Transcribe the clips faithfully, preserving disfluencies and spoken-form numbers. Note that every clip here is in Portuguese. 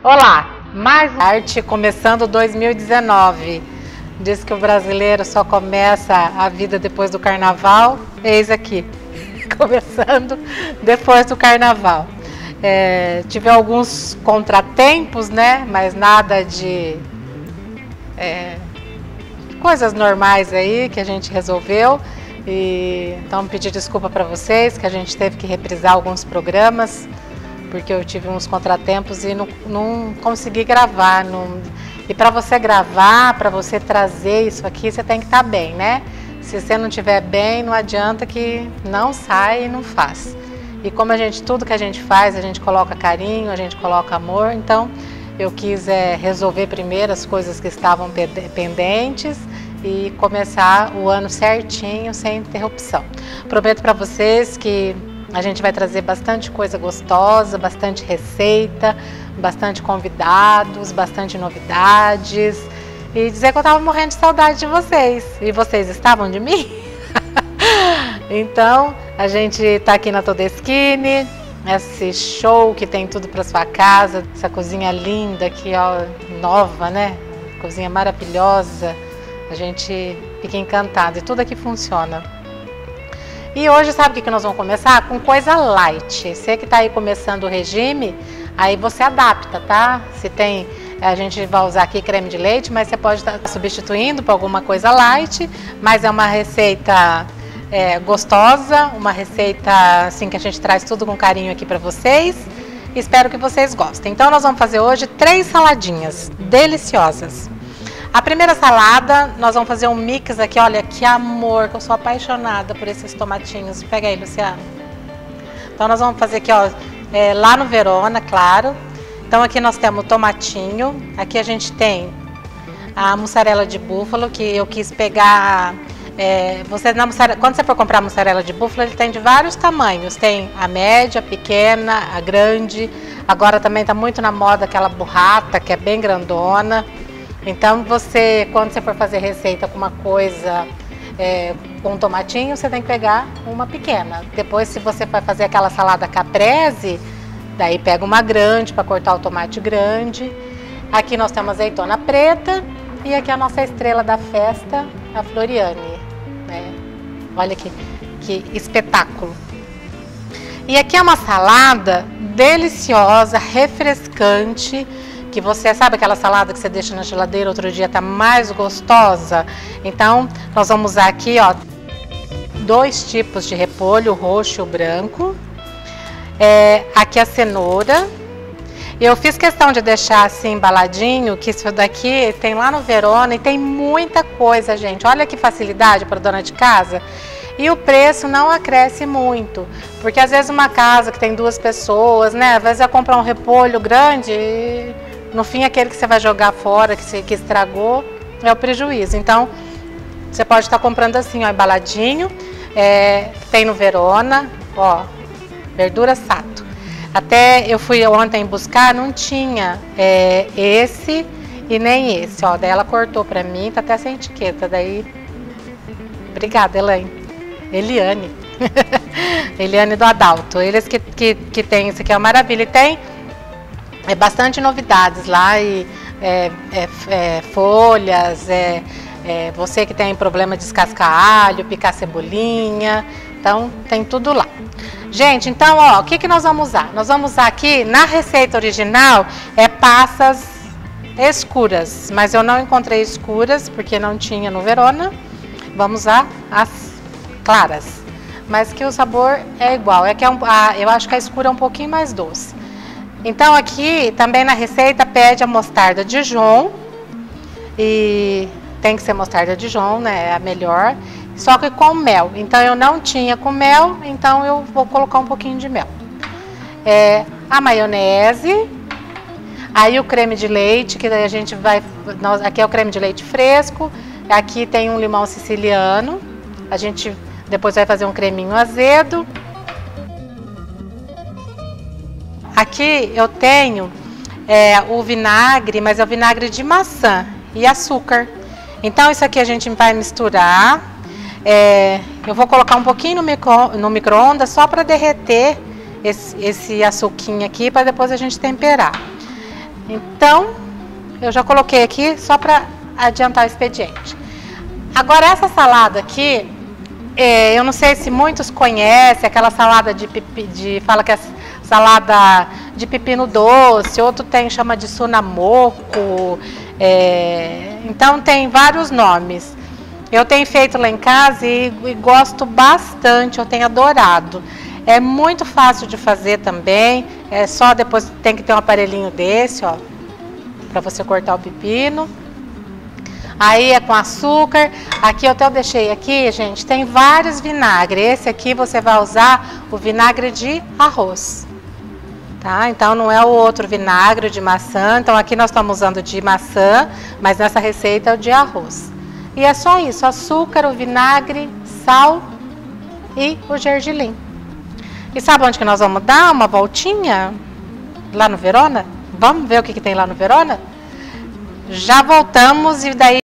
Olá, mais arte começando dois mil e dezenove. Diz que o brasileiro só começa a vida depois do carnaval. Eis aqui, começando depois do carnaval. É, tive alguns contratempos, né? Mas nada de é, coisas normais aí que a gente resolveu. E, então pedir desculpa para vocês que a gente teve que reprisar alguns programas, porque eu tive uns contratempos e não, não consegui gravar. Não... E para você gravar, para você trazer isso aqui, você tem que estar bem, né? Se você não estiver bem, não adianta que não sai e não faz. E como a gente, tudo que a gente faz, a gente coloca carinho, a gente coloca amor, então eu quis é, resolver primeiro as coisas que estavam pendentes e começar o ano certinho, sem interrupção. Prometo para vocês que a gente vai trazer bastante coisa gostosa, bastante receita, bastante convidados, bastante novidades. E dizer que eu estava morrendo de saudade de vocês. E vocês estavam de mim? Então, a gente está aqui na Todeskine, esse show que tem tudo para sua casa, essa cozinha linda aqui, ó, nova, né? Cozinha maravilhosa. A gente fica encantado e tudo aqui funciona. E hoje, sabe o que nós vamos começar? Com coisa light. Você que está aí começando o regime, aí você adapta, tá? Se tem, a gente vai usar aqui creme de leite, mas você pode estar substituindo por alguma coisa light, mas é uma receita é, gostosa, uma receita assim que a gente traz tudo com carinho aqui para vocês. Espero que vocês gostem. Então nós vamos fazer hoje três saladinhas deliciosas. A primeira salada, nós vamos fazer um mix aqui, olha que amor, que eu sou apaixonada por esses tomatinhos. Pega aí, Luciano. Então nós vamos fazer aqui, ó, é, lá no Verona, claro. Então aqui nós temos o tomatinho, aqui a gente tem a mussarela de búfalo, que eu quis pegar, é, você, na mussarela, quando você for comprar a mussarela de búfalo, ele tem de vários tamanhos, tem a média, a pequena, a grande, agora também está muito na moda aquela burrata, que é bem grandona. Então você, quando você for fazer receita com uma coisa, é, com um tomatinho, você tem que pegar uma pequena. Depois, se você vai fazer aquela salada caprese, daí pega uma grande para cortar o tomate grande. Aqui nós temos azeitona preta e aqui a nossa estrela da festa, a Floriane. Né? Olha que, que espetáculo. E aqui é uma salada deliciosa, refrescante, que você sabe aquela salada que você deixa na geladeira, outro dia tá mais gostosa? Então, nós vamos usar aqui, ó, dois tipos de repolho, o roxo e o branco. É, aqui a cenoura. Eu fiz questão de deixar assim embaladinho, que isso daqui tem lá no Verona e tem muita coisa, gente. Olha que facilidade para dona de casa. E o preço não acresce muito, porque às vezes uma casa que tem duas pessoas, né? Às vezes vai comprar um repolho grande e no fim, aquele que você vai jogar fora, que, você, que estragou, é o prejuízo. Então, você pode estar comprando assim, ó, embaladinho. É, tem no Verona, ó, verdura sato. Até eu fui ontem buscar, não tinha é, esse e nem esse, ó. Daí ela cortou pra mim, tá até sem etiqueta. Daí, obrigada, Elaine. Eliane. Eliane do Adalto. Eles que, que, que tem, isso aqui é uma maravilha. E tem É bastante novidades lá, e é, é, é, folhas, é, é, você que tem problema de descascar alho, picar cebolinha, então tem tudo lá. Gente, então ó, o que, que nós vamos usar? Nós vamos usar aqui, na receita original, é passas escuras, mas eu não encontrei escuras, porque não tinha no Verona. Vamos usar as claras, mas que o sabor é igual, é que é um, a, eu acho que a escura é um pouquinho mais doce. Então aqui também na receita pede a mostarda Dijon, e tem que ser mostarda Dijon, né, é a melhor, só que com mel. Então eu não tinha com mel, então eu vou colocar um pouquinho de mel. É, a maionese, aí o creme de leite, que a gente vai, nós, aqui é o creme de leite fresco, aqui tem um limão siciliano, a gente depois vai fazer um creminho azedo. Aqui eu tenho é, o vinagre, mas é o vinagre de maçã e açúcar. Então isso aqui a gente vai misturar. É, eu vou colocar um pouquinho no, micro, no micro-ondas só para derreter esse, esse açuquinho aqui, para depois a gente temperar. Então, eu já coloquei aqui só para adiantar o expediente. Agora, essa salada aqui, é, eu não sei se muitos conhecem, aquela salada de, pipi, de fala que é salada de pepino doce, outro tem, chama de sunamoco, é, então tem vários nomes. Eu tenho feito lá em casa e, e gosto bastante, eu tenho adorado. É muito fácil de fazer também, é só depois tem que ter um aparelhinho desse, ó, para você cortar o pepino. Aí é com açúcar. Aqui eu até eu deixei aqui, gente, tem vários vinagres. Esse aqui você vai usar o vinagre de arroz, tá? Então não é o outro vinagre de maçã. Então aqui nós estamos usando de maçã, mas nessa receita é o de arroz. E é só isso, açúcar, o vinagre, sal e o gergelim. E sabe onde que nós vamos dar uma voltinha? Lá no Verona? Vamos ver o que, que tem lá no Verona? Já voltamos e daí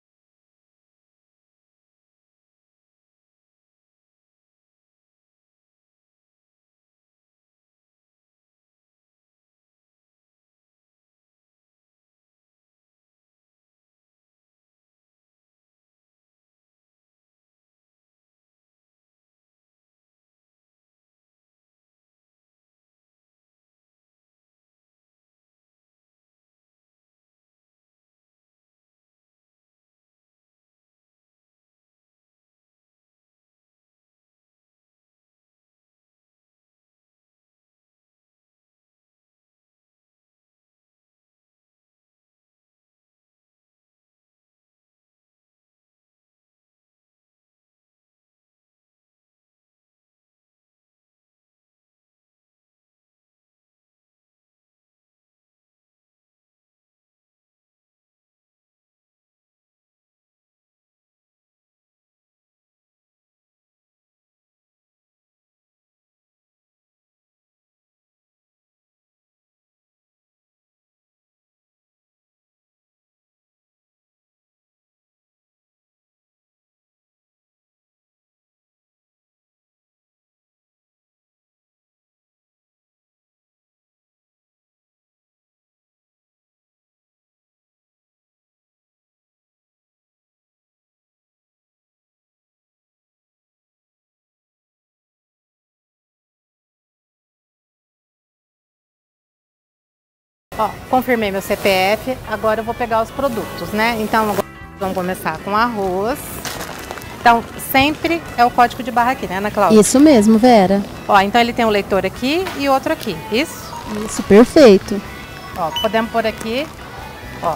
ó, confirmei meu C P F, agora eu vou pegar os produtos, né? Então, agora vamos começar com arroz. Então, sempre é o código de barra aqui, né, Ana Cláudia? Isso mesmo, Vera. Ó, então ele tem um leitor aqui e outro aqui, isso? Isso, perfeito. Ó, podemos pôr aqui, ó.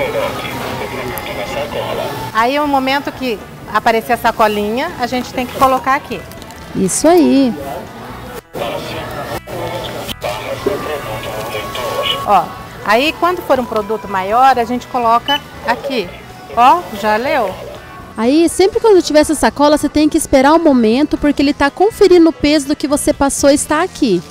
Aí, no momento que aparecer a sacolinha, a gente tem que colocar aqui. Isso aí. Ó, aí quando for um produto maior, a gente coloca aqui. Ó, já leu? Aí, sempre quando tiver essa sacola, você tem que esperar um momento, porque ele está conferindo o peso do que você passou e está aqui.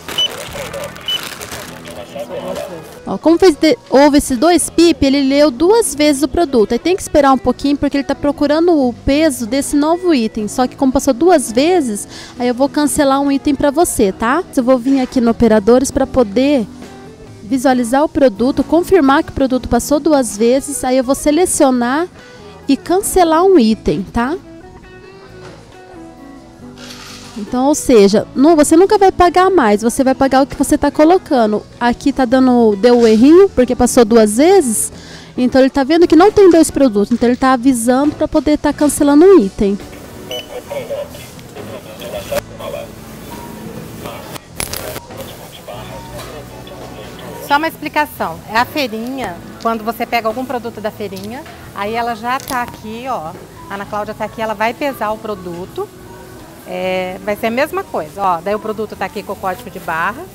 Ó, como fez de, houve esses dois pip, ele leu duas vezes o produto. Aí tem que esperar um pouquinho, porque ele está procurando o peso desse novo item. Só que como passou duas vezes, aí eu vou cancelar um item para você, tá? Eu vou vir aqui no Operadores para poder visualizar o produto, confirmar que o produto passou duas vezes. Aí eu vou selecionar e cancelar um item, tá? Então, ou seja, não, você nunca vai pagar mais, você vai pagar o que você está colocando. Aqui tá dando, deu o errinho, porque passou duas vezes, então ele tá vendo que não tem dois produtos, então ele tá avisando para poder estar tá cancelando um item. Só uma explicação, é a feirinha, quando você pega algum produto da feirinha, aí ela já tá aqui, ó, a Ana Cláudia tá aqui, ela vai pesar o produto. É, vai ser a mesma coisa, ó, daí o produto tá aqui com o código de barra.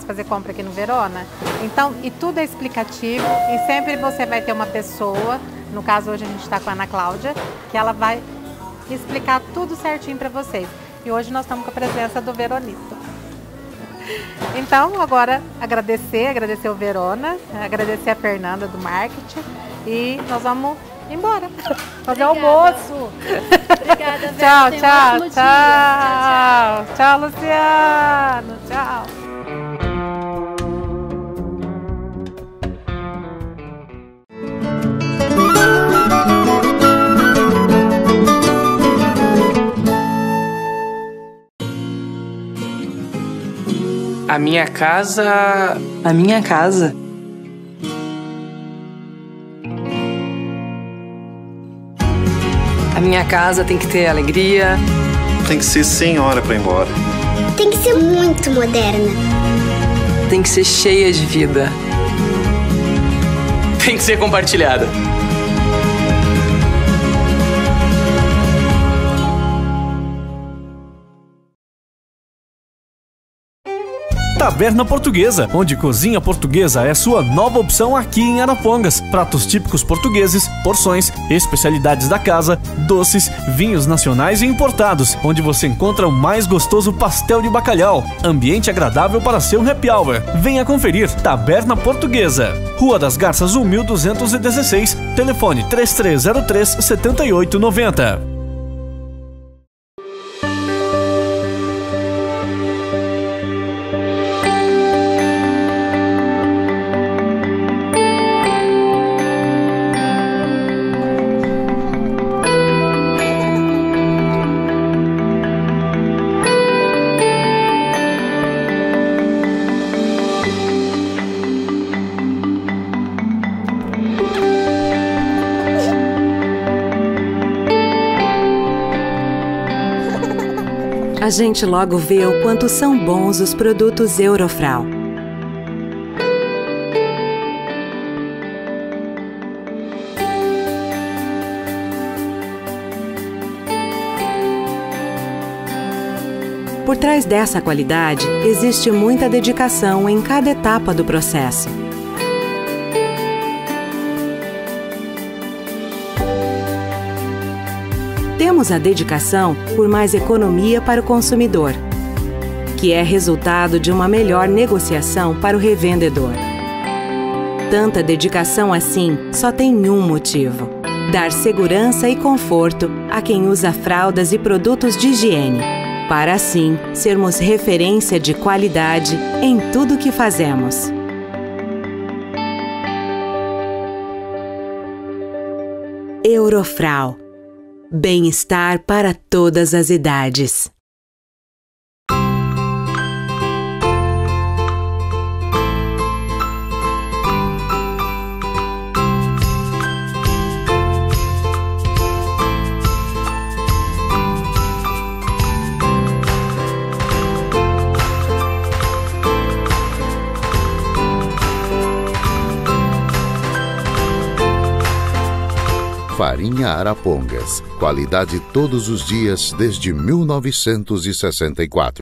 fazer compra aqui no Verona. Então, e tudo é explicativo e sempre você vai ter uma pessoa, no caso hoje a gente está com a Ana Cláudia, que ela vai explicar tudo certinho para vocês. E hoje nós estamos com a presença do Veronito. Então, agora agradecer, agradecer o Verona, agradecer a Fernanda do marketing e nós vamos embora fazer Obrigada. almoço. Obrigada, Vera. Tchau, Tenha um tchau, ótimo tchau, dia. tchau. Tchau, Luciano. Tchau. A minha casa... A minha casa. A minha casa tem que ter alegria. Tem que ser sem hora pra ir embora. Tem que ser muito moderna. Tem que ser cheia de vida. Tem que ser compartilhada. Taberna Portuguesa, onde cozinha portuguesa é sua nova opção aqui em Arapongas. Pratos típicos portugueses, porções, especialidades da casa, doces, vinhos nacionais e importados, onde você encontra o mais gostoso pastel de bacalhau. Ambiente agradável para seu happy hour. Venha conferir Taberna Portuguesa. Rua das Garças um mil duzentos e dezesseis, telefone três três zero três, sete oito nove zero. A gente logo vê o quanto são bons os produtos Eurofral. Por trás dessa qualidade, existe muita dedicação em cada etapa do processo. Temos a dedicação por mais economia para o consumidor, que é resultado de uma melhor negociação para o revendedor. Tanta dedicação assim só tem um motivo: dar segurança e conforto a quem usa fraldas e produtos de higiene, para assim sermos referência de qualidade em tudo que fazemos. Eurofral. Bem-estar para todas as idades. Farinha Arapongas. Qualidade todos os dias desde mil novecentos e sessenta e quatro.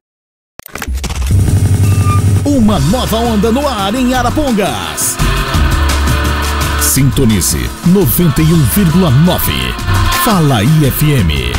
Uma nova onda no ar em Arapongas. Sintonize noventa e um vírgula nove. Fala I F M.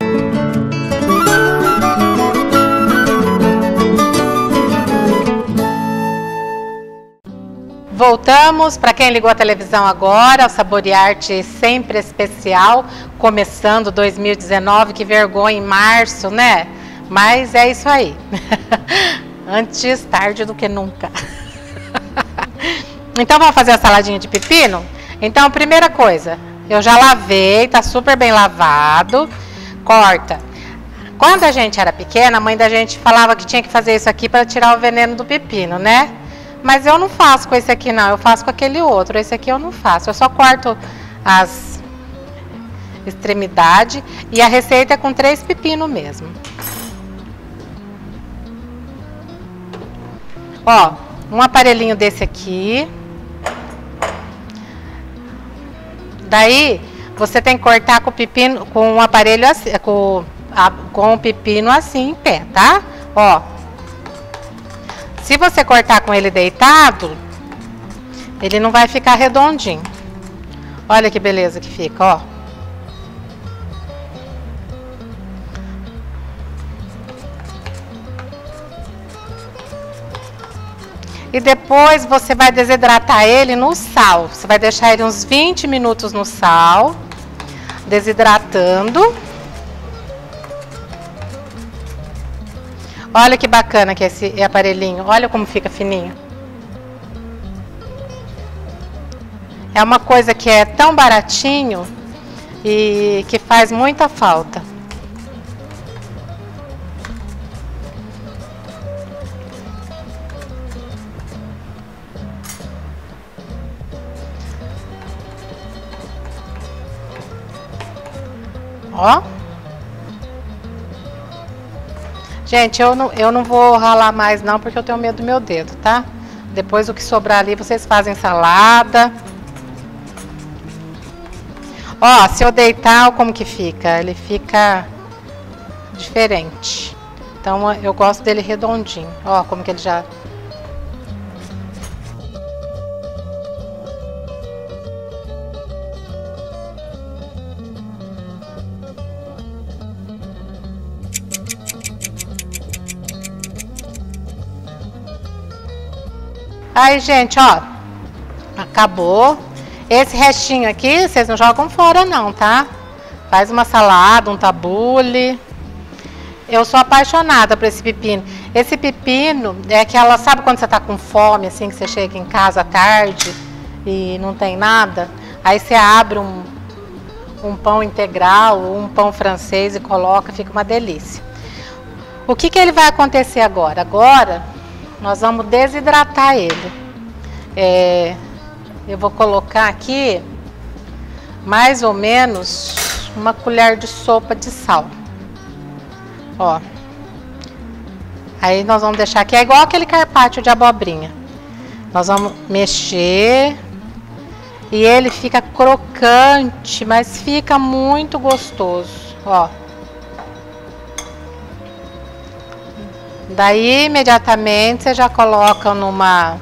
Voltamos, para quem ligou a televisão agora, o Saborearte sempre especial, começando dois mil e dezenove, que vergonha, em março, né? Mas é isso aí. Antes tarde do que nunca. Então vamos fazer a saladinha de pepino? Então, primeira coisa, eu já lavei, tá super bem lavado. Corta. Quando a gente era pequena, a mãe da gente falava que tinha que fazer isso aqui para tirar o veneno do pepino, né? Mas eu não faço com esse aqui não, eu faço com aquele outro. Esse aqui eu não faço, eu só corto as extremidades. E a receita é com três pepinos mesmo. Ó, um aparelhinho desse aqui. Daí, você tem que cortar com o pepino, com um aparelho assim, com, a, com o pepino assim em pé, tá? Ó. Se você cortar com ele deitado, ele não vai ficar redondinho. Olha que beleza que fica, ó. E depois você vai desidratar ele no sal. Você vai deixar ele uns vinte minutos no sal, desidratando. Olha que bacana que é esse aparelhinho. Olha como fica fininho. É uma coisa que é tão baratinho e que faz muita falta. Ó. Gente, eu não, eu não vou ralar mais não, porque eu tenho medo do meu dedo, tá? Depois o que sobrar ali, vocês fazem salada. Ó, se eu deitar, como que fica? Ele fica diferente. Então, eu gosto dele redondinho. Ó, como que ele já... Aí, gente, ó, acabou. Esse restinho aqui, vocês não jogam fora não, tá? Faz uma salada, um tabule. Eu sou apaixonada por esse pepino. Esse pepino é aquela, sabe quando você tá com fome, assim, que você chega em casa à tarde e não tem nada? Aí você abre um, um pão integral ou um pão francês e coloca, fica uma delícia. O que que ele vai acontecer agora? Agora... nós vamos desidratar ele. É, eu vou colocar aqui mais ou menos uma colher de sopa de sal. Ó. Aí nós vamos deixar aqui, é igual aquele carpaccio de abobrinha. Nós vamos mexer e ele fica crocante, mas fica muito gostoso. Ó. Daí, imediatamente, você já coloca numa,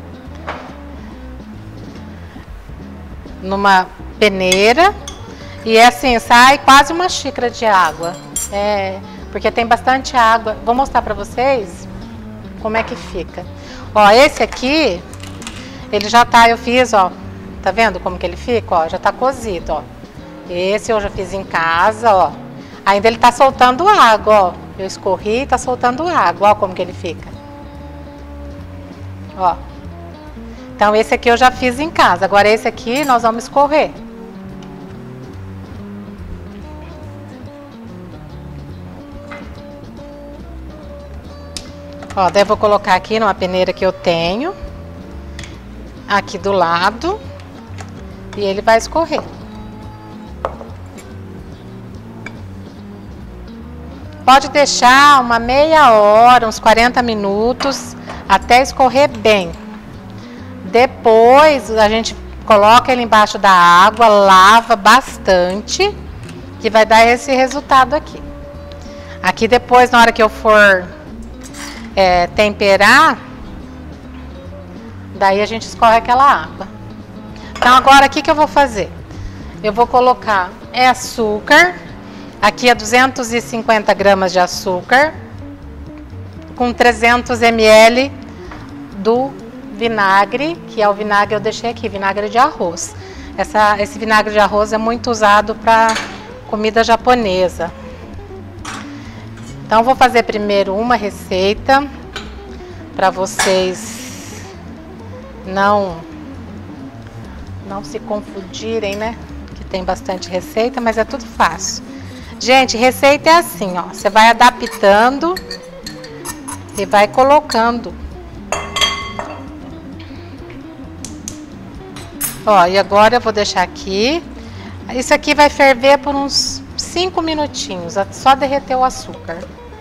numa peneira e assim, sai quase uma xícara de água. É, porque tem bastante água. Vou mostrar pra vocês como é que fica. Ó, esse aqui, ele já tá, eu fiz, ó, tá vendo como que ele fica? Ó, já tá cozido, ó. Esse eu já fiz em casa, ó. Ainda ele tá soltando água, ó. Eu escorri e tá soltando água, ó como que ele fica. Ó. Então esse aqui eu já fiz em casa. Agora esse aqui nós vamos escorrer. Ó, daí eu vou colocar aqui numa peneira que eu tenho. Aqui do lado. E ele vai escorrer. Pode deixar uma meia hora, uns quarenta minutos, até escorrer bem. Depois a gente coloca ele embaixo da água, lava bastante, que vai dar esse resultado aqui. Aqui depois, na hora que eu for é, temperar, daí a gente escorre aquela água. Então agora o que que eu vou fazer? Eu vou colocar é açúcar. Aqui é duzentos e cinquenta gramas de açúcar, com trezentos mililitros do vinagre, que é o vinagre eu deixei aqui, vinagre de arroz. Essa, esse vinagre de arroz é muito usado para comida japonesa. Então, vou fazer primeiro uma receita, para vocês não, não se confundirem, né? Que tem bastante receita, mas é tudo fácil. Gente, receita é assim, ó. Você vai adaptando e vai colocando. Ó, e agora eu vou deixar aqui. Isso aqui vai ferver por uns cinco minutinhos, só derreter o açúcar.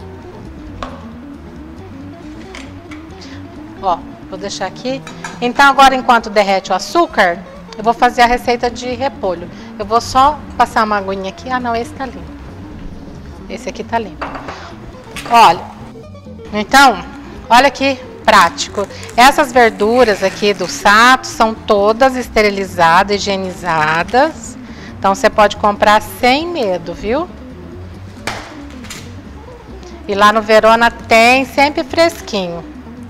Ó, vou deixar aqui. Então agora, enquanto derrete o açúcar, eu vou fazer a receita de repolho. Eu vou só passar uma aguinha aqui. Ah, não, esse tá limpo. Esse aqui tá limpo. Olha. Então, olha aqui prático. Essas verduras aqui do Sato são todas esterilizadas, higienizadas. Então você pode comprar sem medo, viu? E lá no Verona tem sempre fresquinho.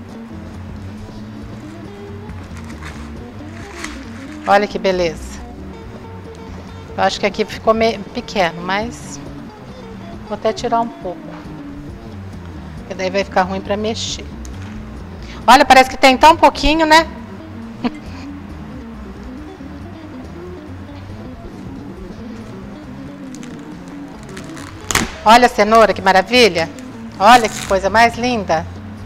Olha que beleza. Eu acho que aqui ficou meio pequeno, mas vou até tirar um pouco. Porque daí vai ficar ruim para mexer. Olha, parece que tem tão pouquinho, né? Olha a cenoura, que maravilha. Olha que coisa mais linda.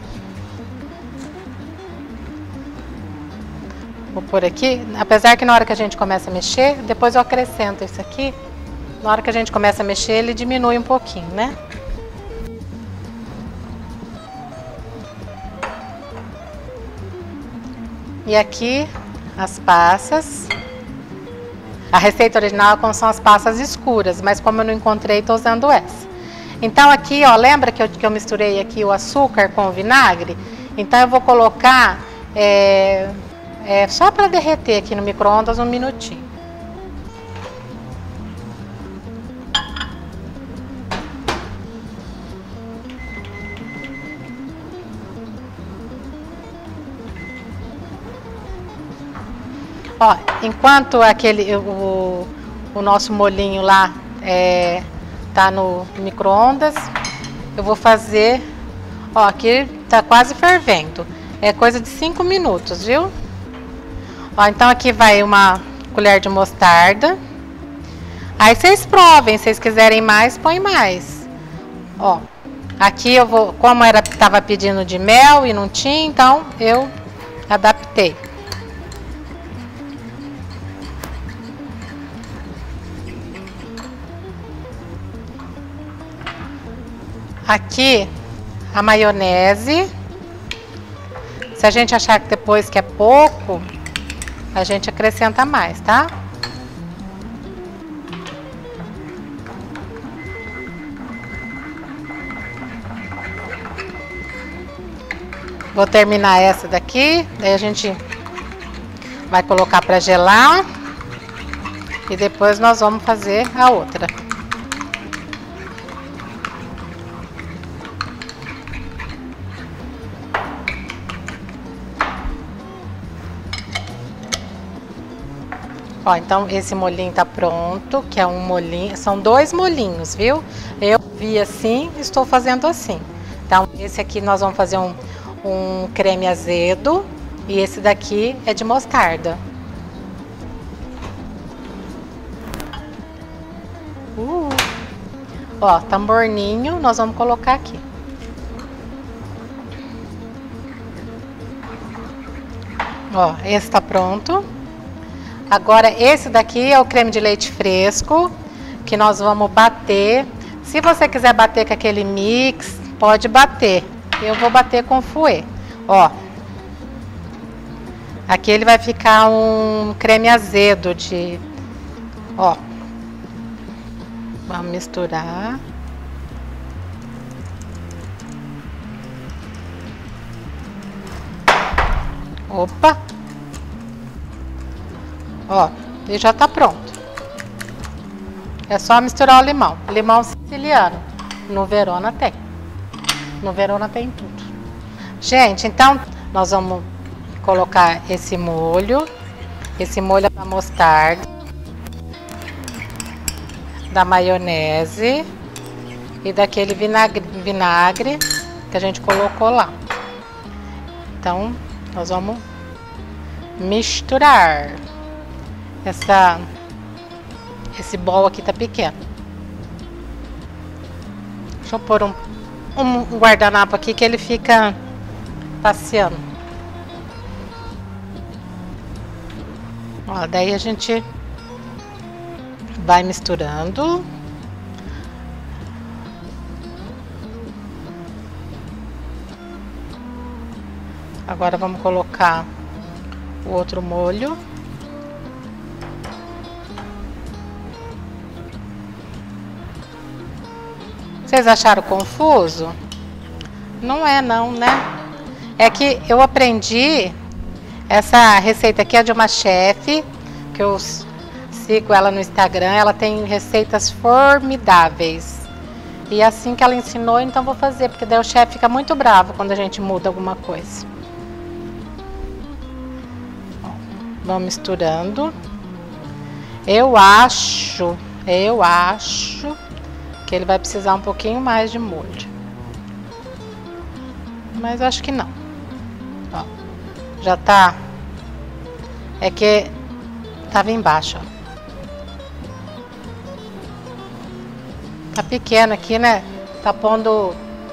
Vou pôr aqui, apesar que na hora que a gente começa a mexer, depois eu acrescento isso aqui. Na hora que a gente começa a mexer, ele diminui um pouquinho, né? E aqui as passas. A receita original são as passas escuras, mas como eu não encontrei, estou usando essa. Então aqui, ó, lembra que eu, que eu misturei aqui o açúcar com o vinagre? Então eu vou colocar é, é, só para derreter aqui no micro-ondas um minutinho. Ó, enquanto aquele, o, o nosso molinho lá é, tá no micro-ondas, eu vou fazer, ó, aqui tá quase fervendo, é coisa de cinco minutos, viu? Ó, então aqui vai uma colher de mostarda, aí vocês provem, se vocês quiserem mais, põe mais. Ó, aqui eu vou, como era, tava pedindo de mel e não tinha, então eu adaptei. Aqui a maionese. Se a gente achar que depois que é pouco, a gente acrescenta mais, tá? Vou terminar essa daqui, daí a gente vai colocar para gelar e depois nós vamos fazer a outra. Ó, então esse molinho tá pronto, que é um molinho, são dois molinhos, viu? Eu vi assim, estou fazendo assim. Então esse aqui nós vamos fazer um, um creme azedo e esse daqui é de mostarda. Uh. Ó, tá morninho, nós vamos colocar aqui. Ó, esse tá pronto. Agora esse daqui é o creme de leite fresco, que nós vamos bater. Se você quiser bater com aquele mix, pode bater. Eu vou bater com fouet. Ó, aqui ele vai ficar um creme azedo de... Ó, vamos misturar. Opa! Ó, ele já tá pronto. É só misturar o limão. Limão siciliano. No Verona tem. No Verona tem tudo. Gente, então nós vamos colocar esse molho. Esse molho da mostarda. Da maionese. E daquele vinagre, vinagre que a gente colocou lá. Então, nós vamos misturar. Essa, esse bol aqui tá pequeno. Deixa eu pôr um, um guardanapo aqui que ele fica passeando. Ó, daí a gente vai misturando. Agora vamos colocar o outro molho. Vocês acharam confuso? Não é não, né? É que eu aprendi, essa receita aqui é de uma chefe, que eu sigo ela no Instagram, ela tem receitas formidáveis. E assim que ela ensinou, então vou fazer, porque daí o chefe fica muito bravo quando a gente muda alguma coisa. Vamos misturando. Eu acho, eu acho que ele vai precisar um pouquinho mais de molho. Mas eu acho que não. Ó, já tá. É que tava embaixo, ó. Tá pequeno aqui, né? Tá pondo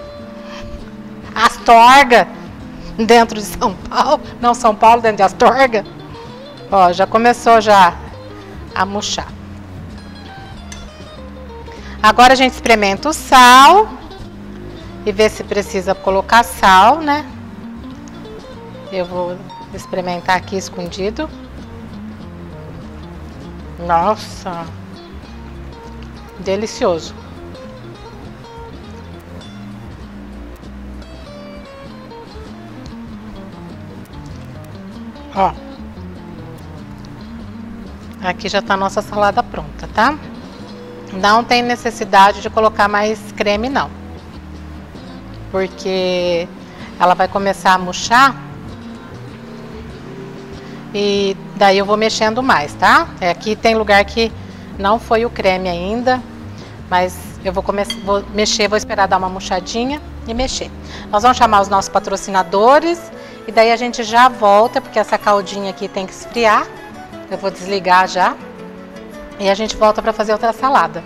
Astorga dentro de São Paulo. Não, São Paulo dentro de Astorga. Ó, já começou já a murchar. Agora a gente experimenta o sal e vê se precisa colocar sal, né? Eu vou experimentar aqui escondido. Nossa, delicioso. Ó, aqui já tá a nossa salada pronta, tá? Não tem necessidade de colocar mais creme, não. Porque ela vai começar a murchar. E daí eu vou mexendo mais, tá? Aqui tem lugar que não foi o creme ainda. Mas eu vou, começar, vou mexer, vou esperar dar uma murchadinha e mexer. Nós vamos chamar os nossos patrocinadores. E daí a gente já volta, porque essa caldinha aqui tem que esfriar. Eu vou desligar já. E a gente volta para fazer outra salada.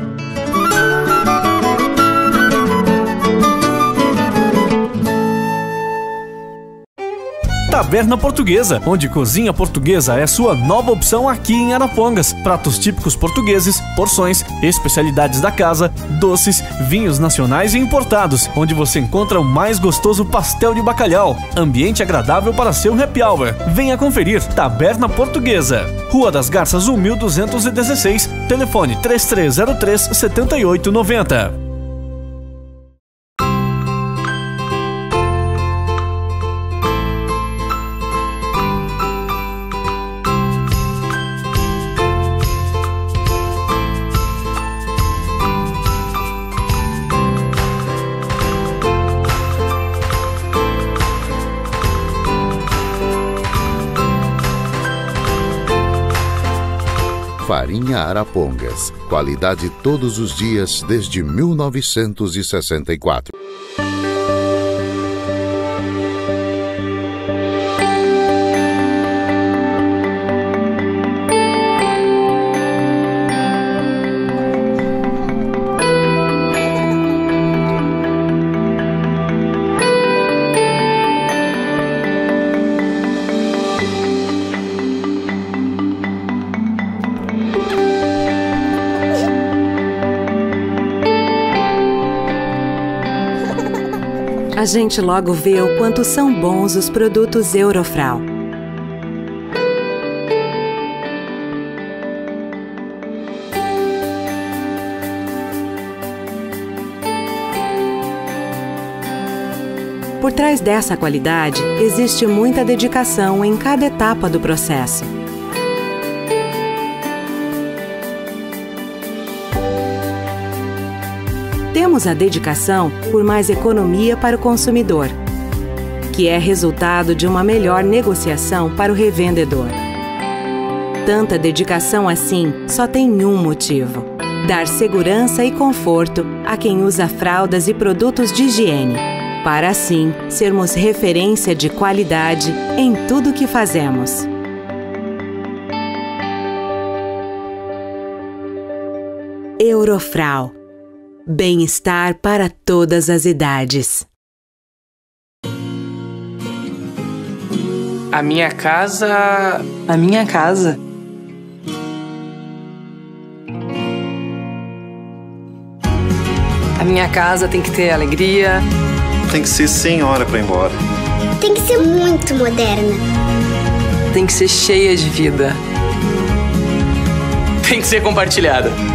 Taberna Portuguesa, onde cozinha portuguesa é sua nova opção aqui em Arapongas. Pratos típicos portugueses, porções, especialidades da casa, doces, vinhos nacionais e importados, onde você encontra o mais gostoso pastel de bacalhau. Ambiente agradável para seu happy hour. Venha conferir Taberna Portuguesa. Rua das Garças um mil duzentos e dezesseis, telefone três três zero três, sete oito nove zero. Farinha Arapongas. Qualidade todos os dias desde mil novecentos e sessenta e quatro. A gente logo vê o quanto são bons os produtos Eurofral. Por trás dessa qualidade, existe muita dedicação em cada etapa do processo. Temos a dedicação por mais economia para o consumidor, que é resultado de uma melhor negociação para o revendedor. Tanta dedicação assim só tem um motivo: dar segurança e conforto a quem usa fraldas e produtos de higiene, para assim sermos referência de qualidade em tudo que fazemos. Eurofral. Bem-estar para todas as idades. A minha casa... A minha casa. A minha casa tem que ter alegria. Tem que ser sem hora para ir embora. Tem que ser muito moderna. Tem que ser cheia de vida. Tem que ser compartilhada.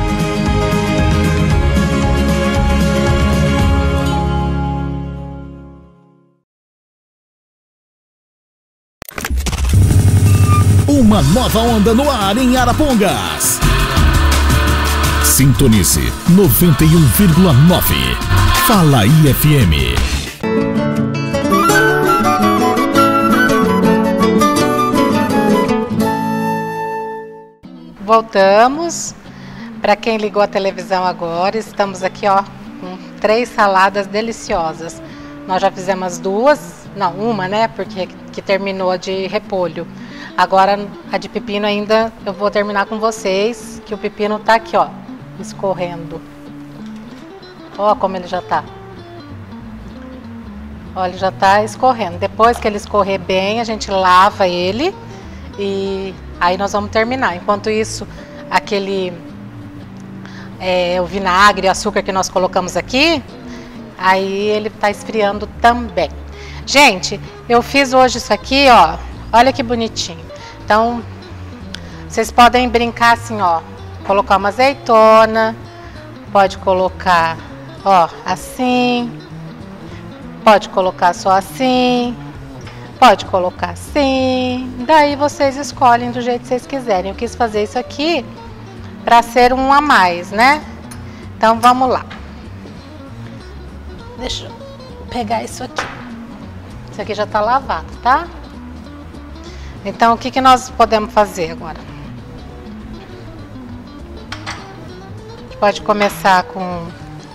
Uma nova onda no ar em Arapongas. Sintonize noventa e um vírgula nove. Fala I F M. Voltamos. Para quem ligou a televisão agora, estamos aqui, ó, com três saladas deliciosas. Nós já fizemos duas, não, uma, né, porque que terminou a de repolho. Agora a de pepino ainda eu vou terminar com vocês, que o pepino tá aqui, ó, escorrendo. Ó como ele já tá. Ó, ele já tá escorrendo. Depois que ele escorrer bem, a gente lava ele e aí nós vamos terminar. Enquanto isso, aquele é, o vinagre e açúcar que nós colocamos aqui, aí ele tá esfriando também. Gente, eu fiz hoje isso aqui, ó. Olha que bonitinho. Então, vocês podem brincar assim, ó. Colocar uma azeitona, pode colocar, ó, assim. Pode colocar só assim. Pode colocar assim. Daí vocês escolhem do jeito que vocês quiserem. Eu quis fazer isso aqui para ser um a mais, né? Então vamos lá. Deixa eu pegar isso aqui. Isso aqui já tá lavado, tá? Então o que que nós podemos fazer agora? A gente pode começar com...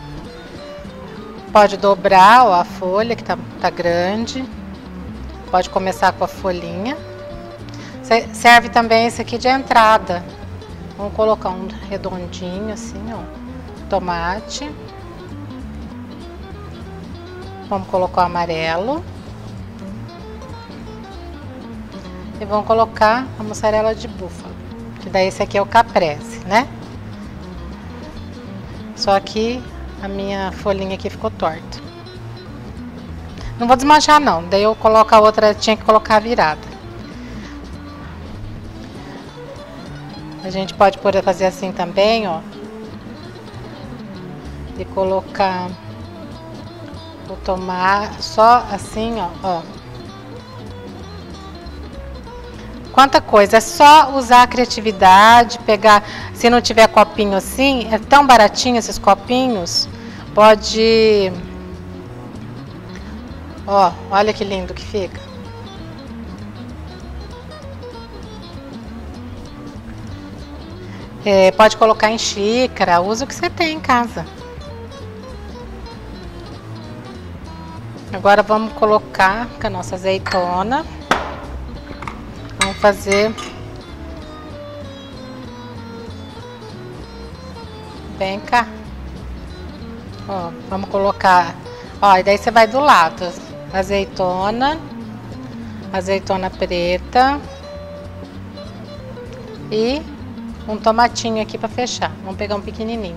Pode dobrar, ó, a folha que tá, tá grande. Pode começar com a folhinha. Serve também esse aqui de entrada. Vamos colocar um redondinho assim, ó. Tomate. Vamos colocar o amarelo. E vamos colocar a mussarela de búfalo. Que daí esse aqui é o caprese, né? Só que a minha folhinha aqui ficou torta. Não vou desmanchar não, daí eu coloco a outra, tinha que colocar virada. A gente pode poder fazer assim também, ó. E colocar o tomate, só assim, ó, ó. Quanta coisa, é só usar a criatividade, pegar, se não tiver copinho assim, é tão baratinho esses copinhos, pode... Ó, olha que lindo que fica. É, pode colocar em xícara, usa o que você tem em casa. Agora vamos colocar com a nossa azeitona. Vamos fazer bem cá. Ó, vamos colocar, ó, e daí você vai do lado, azeitona, azeitona preta e um tomatinho aqui para fechar. Vamos pegar um pequenininho.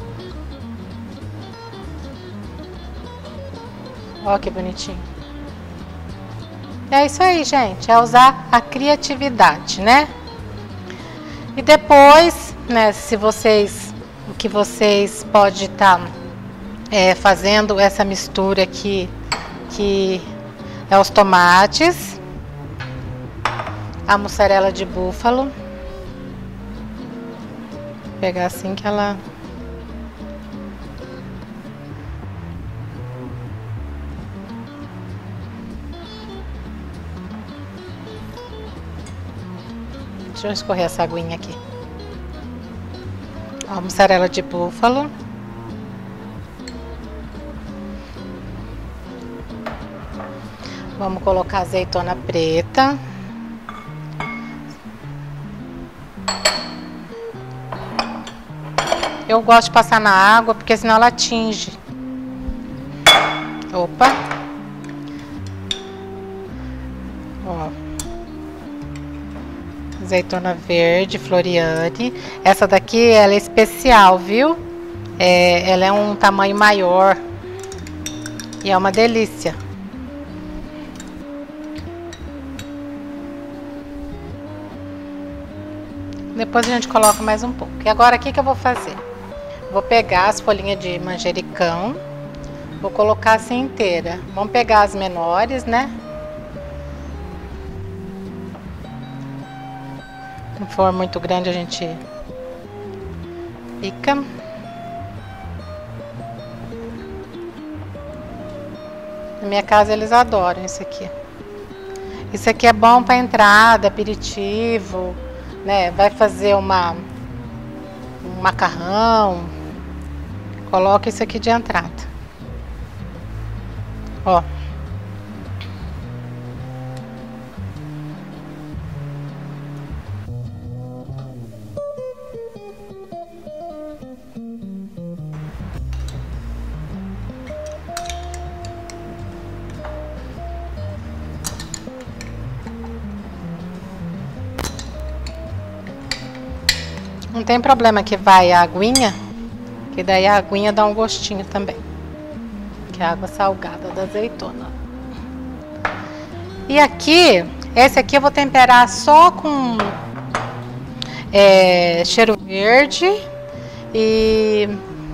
Ó que bonitinho. É isso aí, gente, é usar a criatividade, né? E depois, né, se vocês, o que vocês podem estar tá, é, fazendo essa mistura aqui, que é os tomates, a mussarela de búfalo. Vou pegar assim que ela... Deixa eu escorrer essa aguinha aqui. Ó, mussarela de búfalo. Vamos colocar azeitona preta. Eu gosto de passar na água, porque senão ela tinge. Opa. Ó. Azeitona verde, Floriane. Essa daqui, ela é especial, viu? É, ela é um tamanho maior. E é uma delícia. Depois a gente coloca mais um pouco. E agora, o que que eu vou fazer? Vou pegar as folhinhas de manjericão. Vou colocar assim inteira. Vamos pegar as menores, né? não for muito grande, a gente pica. Na minha casa eles adoram isso aqui. Isso aqui é bom para entrada, aperitivo, né? Vai fazer uma um macarrão, coloca isso aqui de entrada. Ó. Não tem problema que vai a aguinha, que daí a aguinha dá um gostinho também. Que é a água salgada da azeitona. E aqui, esse aqui eu vou temperar só com é, cheiro verde e,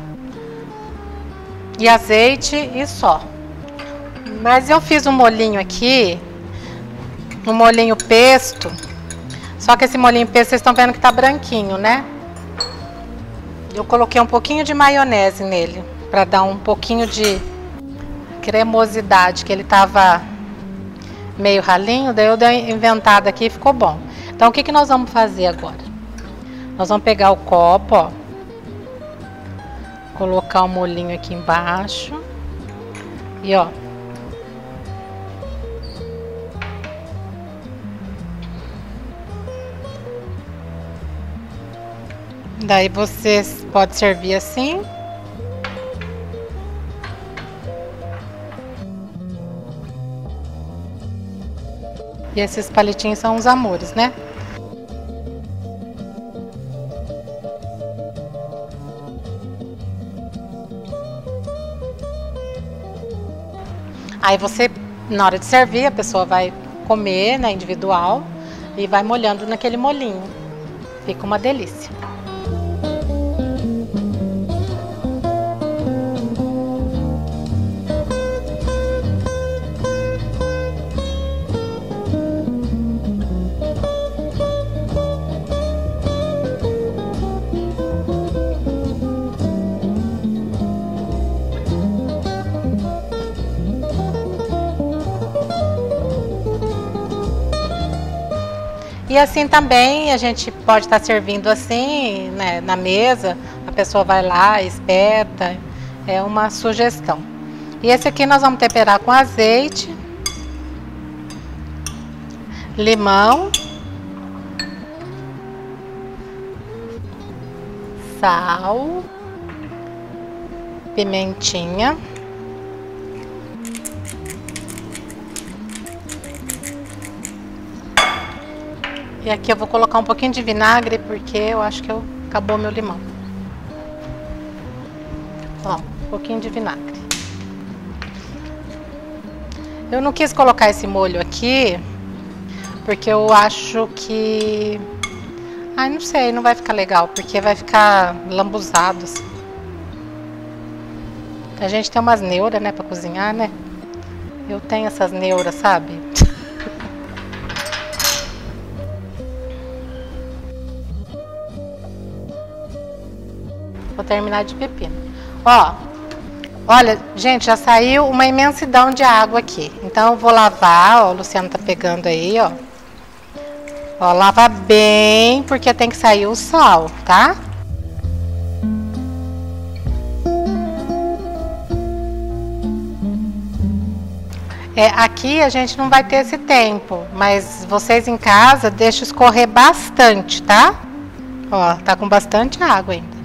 e azeite e só. Mas eu fiz um molhinho aqui, um molhinho pesto. Só que esse molhinho pesto, vocês estão vendo que tá branquinho, né? Eu coloquei um pouquinho de maionese nele, para dar um pouquinho de cremosidade, que ele tava meio ralinho, daí eu dei uma inventada aqui e ficou bom. Então o que que nós vamos fazer agora? Nós vamos pegar o copo, ó, colocar o molhinho aqui embaixo e ó, daí você pode servir assim. E esses palitinhos são uns amores, né? Aí você, na hora de servir, a pessoa vai comer, né, individual, e vai molhando naquele molhinho. Fica uma delícia. E assim também a gente pode estar servindo assim, né, na mesa, a pessoa vai lá, espeta, é uma sugestão. E esse aqui nós vamos temperar com azeite, limão, sal, pimentinha. E aqui eu vou colocar um pouquinho de vinagre, porque eu acho que eu, acabou meu limão. Ó, um pouquinho de vinagre. Eu não quis colocar esse molho aqui, porque eu acho que... Ai, não sei, não vai ficar legal, porque vai ficar lambuzado, assim. A gente tem umas neuras, né, pra cozinhar, né? Eu tenho essas neuras, sabe? Vou terminar de pepino. Ó, olha, gente, já saiu uma imensidão de água aqui. Então eu vou lavar, ó, o Luciano tá pegando aí, ó. Ó, lava bem, porque tem que sair o sal, tá? É, aqui a gente não vai ter esse tempo, mas vocês em casa deixam escorrer bastante, tá? Ó, tá com bastante água ainda.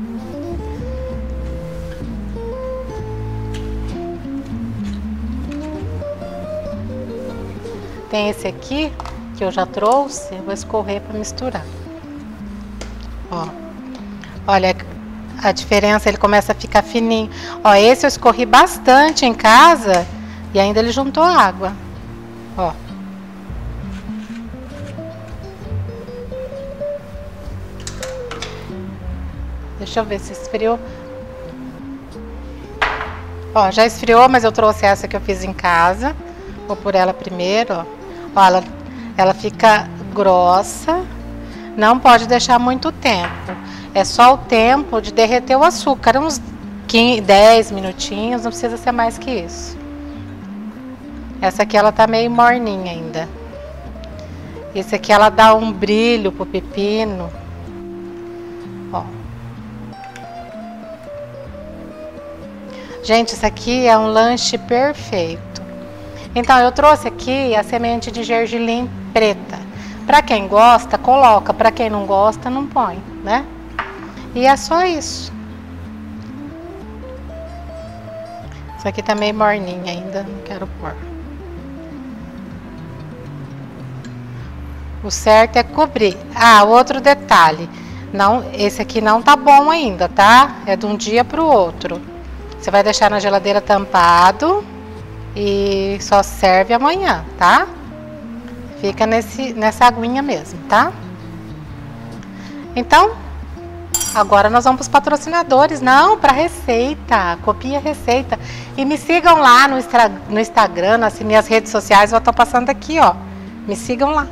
Tem esse aqui que eu já trouxe, eu vou escorrer para misturar. Ó, olha a diferença, ele começa a ficar fininho. Ó, esse eu escorri bastante em casa e ainda ele juntou água. Ó. Deixa eu ver se esfriou. Ó, já esfriou, mas eu trouxe essa que eu fiz em casa. Vou por ela primeiro, ó. Ó, ela, ela fica grossa, Não pode deixar muito tempo. É só o tempo de derreter o açúcar, uns quinze, dez minutinhos, não precisa ser mais que isso. Essa aqui ela tá meio morninha ainda. Esse aqui ela dá um brilho pro pepino. Ó. Gente, isso aqui é um lanche perfeito. Então eu trouxe aqui a semente de gergelim preta. Para quem gosta, coloca. Para quem não gosta, não põe, né? E é só isso. Isso aqui tá meio morninha ainda, não quero pôr. O certo é cobrir. Ah, outro detalhe. Não, esse aqui não tá bom ainda, tá? É de um dia para o outro. Você vai deixar na geladeira tampado e só serve amanhã, tá? Fica nesse, nessa aguinha mesmo, tá? Então, agora nós vamos para os patrocinadores. Não, para receita. Copia a receita. E me sigam lá no, no Instagram, nas minhas redes sociais. Eu tô passando aqui, ó. Me sigam lá.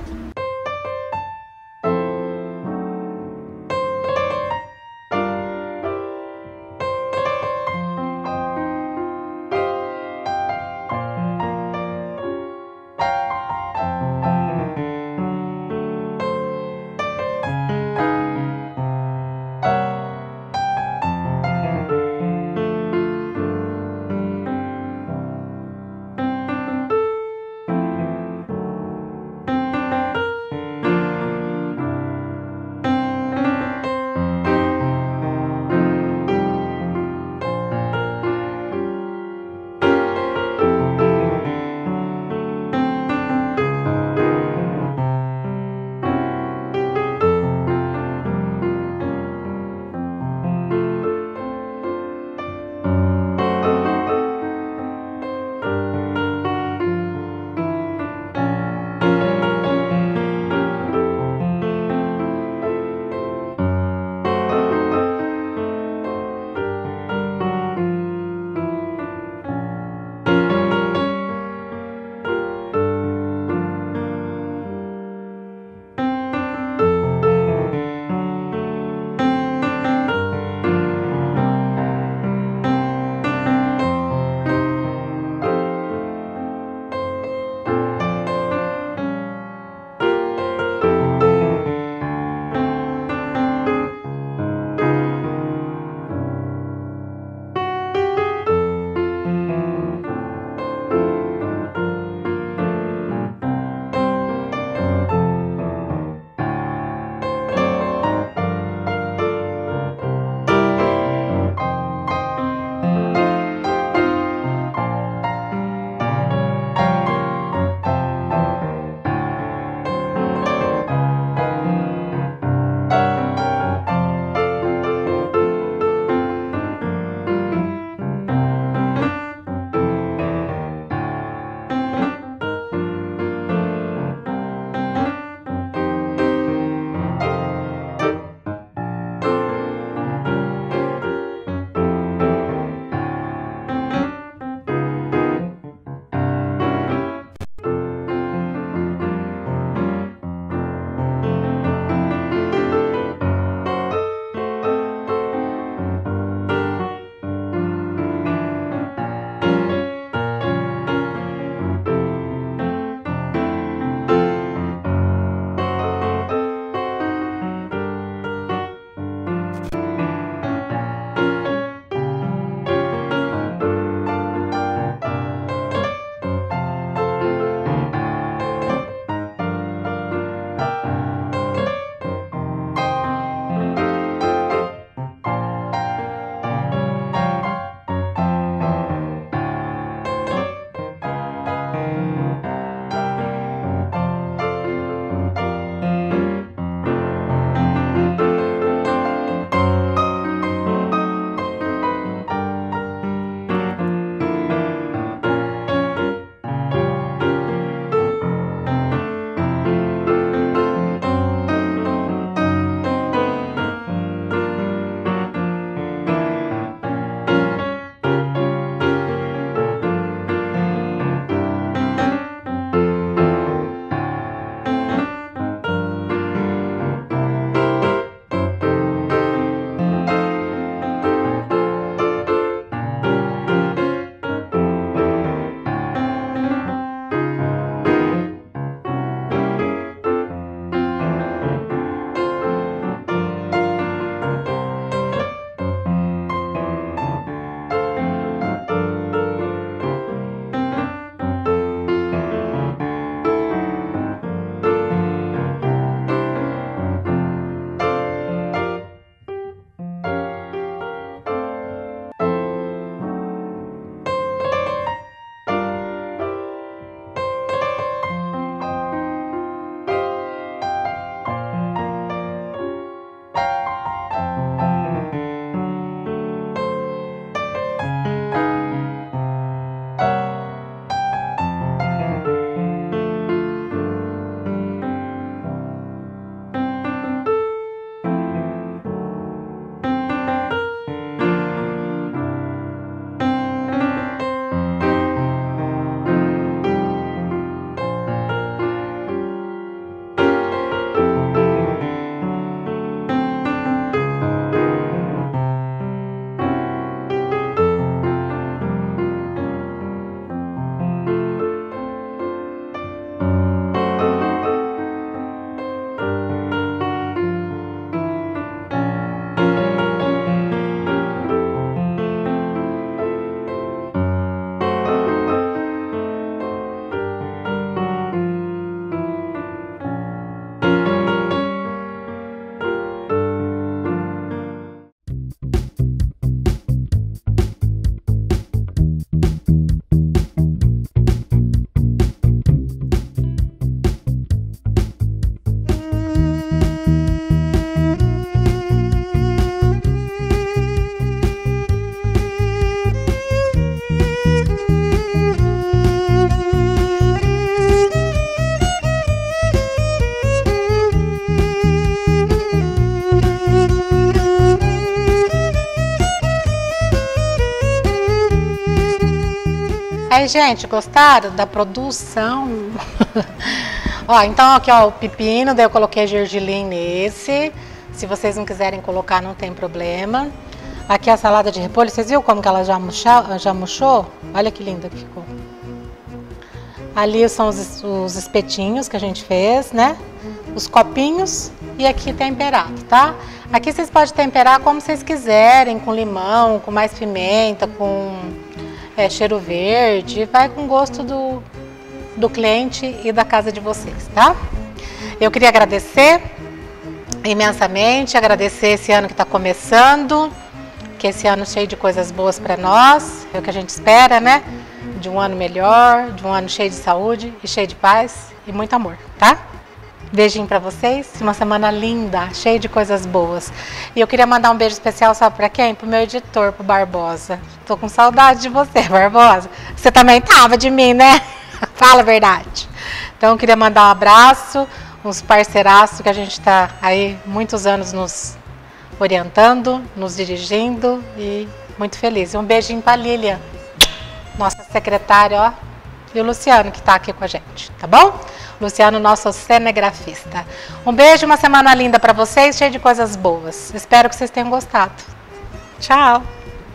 Aí, gente, gostaram da produção? Ó, então aqui, ó, o pepino, daí eu coloquei gergelim nesse. Se vocês não quiserem colocar, não tem problema. Aqui a salada de repolho, vocês viram como que ela já murchou? Já murchou? Olha que linda que ficou. Ali são os, os espetinhos que a gente fez, né? Os copinhos e aqui temperado, tá? Aqui vocês podem temperar como vocês quiserem, com limão, com mais pimenta, com é, cheiro verde. Vai com gosto do, do cliente e da casa de vocês, tá? Eu queria agradecer imensamente, agradecer esse ano que está começando, que esse ano cheio de coisas boas para nós, é o que a gente espera, né? De um ano melhor, de um ano cheio de saúde e cheio de paz e muito amor, tá? Beijinho para vocês, uma semana linda, cheia de coisas boas. E eu queria mandar um beijo especial, sabe para quem? Pro meu editor, pro Barbosa. Tô com saudade de você, Barbosa. Você também tava de mim, né? Fala a verdade. Então eu queria mandar um abraço, uns parceiraços que a gente tá aí muitos anos nos orientando, nos dirigindo e muito feliz. Um beijinho pra Lília, nossa secretária, ó, e o Luciano que tá aqui com a gente, tá bom? Luciano, nosso cinegrafista. Um beijo, uma semana linda para vocês, cheia de coisas boas. Espero que vocês tenham gostado. Tchau!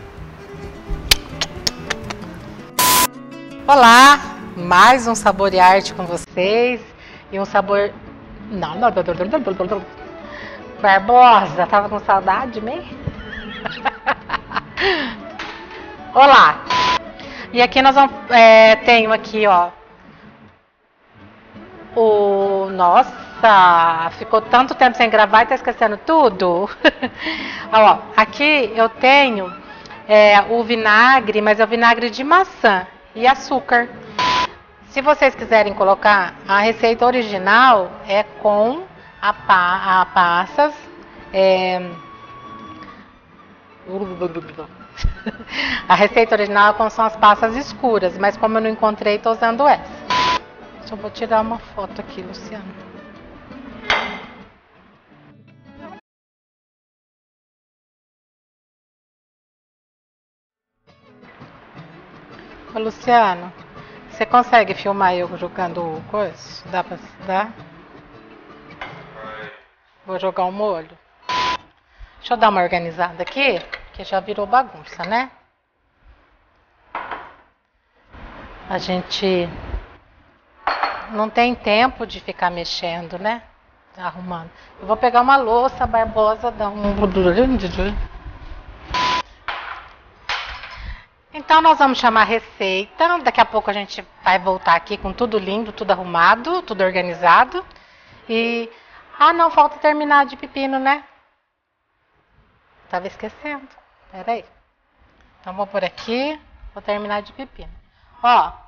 Olá! Mais um Sabor e Arte com vocês. E um sabor... Não, não, não, não, não, não. Barbosa, tava com saudade de mim? Olá! E aqui nós vamos... É, tenho aqui, ó, o... Nossa, ficou tanto tempo sem gravar e tá esquecendo tudo. Ó, aqui eu tenho é, o vinagre, mas é o vinagre de maçã e açúcar. Se vocês quiserem colocar, a receita original é com a, pa, a passas. É... A receita original é com são as passas escuras, mas como eu não encontrei, estou usando essa. Só vou tirar uma foto aqui, Luciano. Ô, Luciano, você consegue filmar eu jogando o coisa? Dá pra dar? Vou jogar o molho. Deixa eu dar uma organizada aqui, que já virou bagunça, né? A gente não tem tempo de ficar mexendo, né? Arrumando. Eu vou pegar uma louça, Barbosa, dar um... Então nós vamos chamar a receita. Daqui a pouco a gente vai voltar aqui com tudo lindo, tudo arrumado, tudo organizado. E... Ah, não, falta terminar de pepino, né? Tava esquecendo. Pera aí. Então vou por aqui, vou terminar de pepino. Ó...